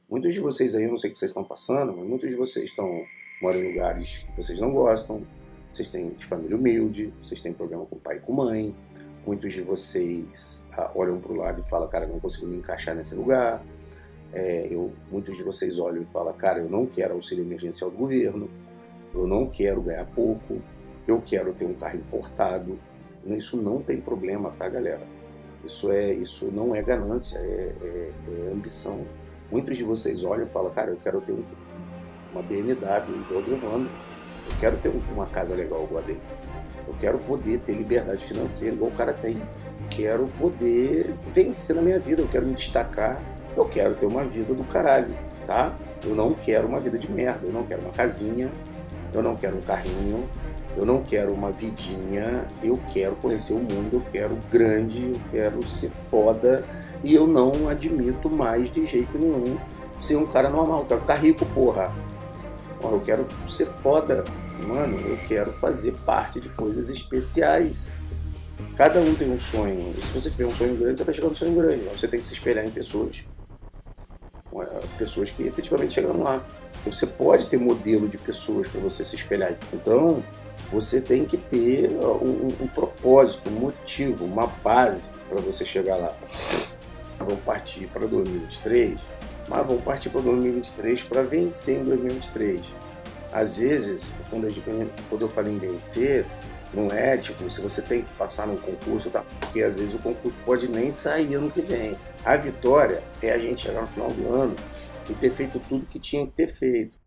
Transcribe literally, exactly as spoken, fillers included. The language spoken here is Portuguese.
Muitos de vocês aí, eu não sei o que vocês estão passando, mas muitos de vocês estão moram em lugares que vocês não gostam, vocês têm de família humilde, vocês têm problema com pai e com mãe, muitos de vocês ah, olham para o lado e falam, cara, eu não consigo me encaixar nesse lugar. É, eu, muitos de vocês olham e falam, cara, eu não quero auxílio emergencial do governo, eu não quero ganhar pouco, eu quero ter um carro importado. Isso não tem problema, tá, galera? Isso, é, isso não é ganância, é, é, é ambição. Muitos de vocês olham e falam, cara, eu quero ter um, uma B M W igual do Evandro, eu quero ter um, uma casa legal igual a dele, eu quero poder ter liberdade financeira igual o cara tem, eu quero poder vencer na minha vida, eu quero me destacar, eu quero ter uma vida do caralho, tá? Eu não quero uma vida de merda, eu não quero uma casinha, eu não quero um carrinho, eu não quero uma vidinha, eu quero conhecer o mundo, eu quero grande, eu quero ser foda e eu não admito mais de jeito nenhum ser um cara normal, eu quero ficar rico, porra. Eu quero ser foda, mano, eu quero fazer parte de coisas especiais. Cada um tem um sonho, e se você tiver um sonho grande, você vai chegar no sonho grande, você tem que se espelhar em pessoas, pessoas que efetivamente chegaram lá. Você pode ter modelo de pessoas para você se espelhar. Então, você tem que ter um, um propósito, um motivo, uma base para você chegar lá. Vamos partir para dois mil e vinte e três, mas vamos partir para dois mil e vinte e três para vencer em dois mil e vinte e três. Às vezes, quando eu, quando eu falo em vencer, não é tipo, se você tem que passar num concurso, tá? Porque às vezes o concurso pode nem sair ano que vem. A vitória é a gente chegar no final do ano e ter feito tudo que tinha que ter feito.